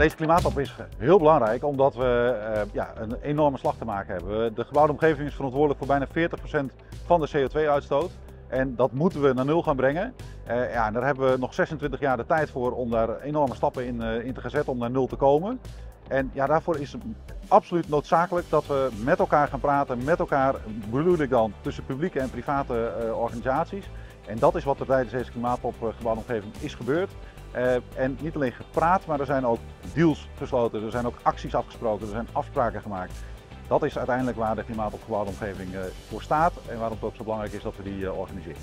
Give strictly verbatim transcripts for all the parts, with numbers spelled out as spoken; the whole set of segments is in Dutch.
Deze klimaattop is heel belangrijk omdat we uh, ja, een enorme slag te maken hebben. De gebouwde omgeving is verantwoordelijk voor bijna veertig procent van de C O twee uitstoot. En dat moeten we naar nul gaan brengen. Uh, ja, en daar hebben we nog zesentwintig jaar de tijd voor om daar enorme stappen in, uh, in te gaan zetten om naar nul te komen. En ja, daarvoor is het absoluut noodzakelijk dat we met elkaar gaan praten, met elkaar, bedoel ik dan, tussen publieke en private uh, organisaties. En dat is wat er tijdens deze klimaattop uh, gebouwde omgeving is gebeurd. Uh, en niet alleen gepraat, maar er zijn ook deals gesloten, er zijn ook acties afgesproken, er zijn afspraken gemaakt. Dat is uiteindelijk waar de klimaattop gebouwde omgeving uh, voor staat en waarom het ook zo belangrijk is dat we die uh, organiseren.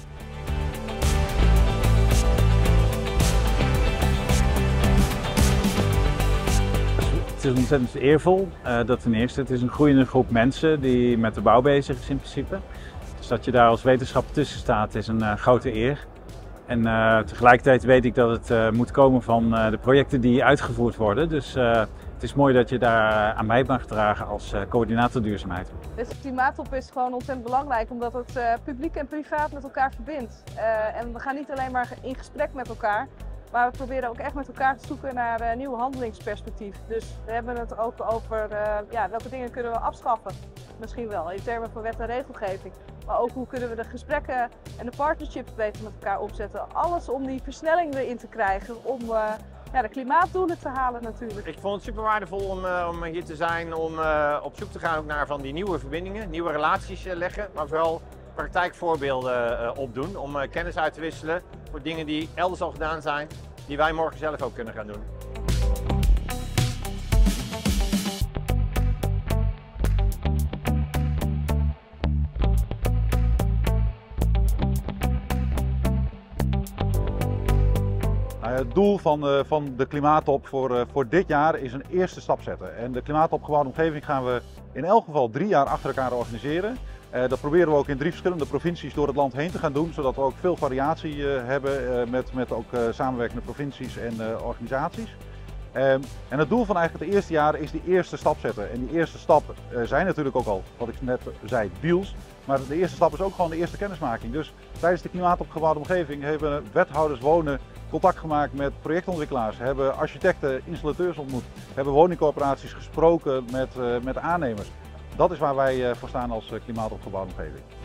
Het is ontzettend eervol, uh, dat ten eerste. Het is een groeiende groep mensen die met de bouw bezig is in principe. Dus dat je daar als wetenschapper tussen staat is een uh, grote eer. En uh, tegelijkertijd weet ik dat het uh, moet komen van uh, de projecten die uitgevoerd worden. Dus uh, het is mooi dat je daar aan bij mag dragen als uh, coördinator duurzaamheid. Deze klimaattop is gewoon ontzettend belangrijk omdat het uh, publiek en privaat met elkaar verbindt. Uh, en we gaan niet alleen maar in gesprek met elkaar, maar we proberen ook echt met elkaar te zoeken naar uh, nieuw handelingsperspectief. Dus we hebben het ook over uh, ja, welke dingen kunnen we afschaffen. Misschien wel in termen van wet en regelgeving. Maar ook hoe kunnen we de gesprekken en de partnerships beter met elkaar opzetten. Alles om die versnelling erin te krijgen om uh, ja, de klimaatdoelen te halen natuurlijk. Ik vond het super waardevol om, uh, om hier te zijn, om uh, op zoek te gaan ook naar van die nieuwe verbindingen, nieuwe relaties uh, leggen. Maar vooral praktijkvoorbeelden uh, opdoen om uh, kennis uit te wisselen voor dingen die elders al gedaan zijn, die wij morgen zelf ook kunnen gaan doen. Het doel van, uh, van de klimaattop voor, uh, voor dit jaar is een eerste stap zetten. En de klimaattop gebouwde omgeving gaan we in elk geval drie jaar achter elkaar organiseren. Uh, dat proberen we ook in drie verschillende provincies door het land heen te gaan doen, zodat we ook veel variatie uh, hebben uh, met, met ook uh, samenwerkende provincies en uh, organisaties. Um, en het doel van eigenlijk het eerste jaar is die eerste stap zetten. En die eerste stap uh, zijn natuurlijk ook al, wat ik net zei, deals. Maar de eerste stap is ook gewoon de eerste kennismaking. Dus tijdens de klimaattop gebouwde omgeving hebben wethouders wonen contact gemaakt met projectontwikkelaars, hebben architecten, installateurs ontmoet, hebben woningcorporaties gesproken met, uh, met aannemers. Dat is waar wij uh, voor staan als uh, klimaattop gebouwde omgeving.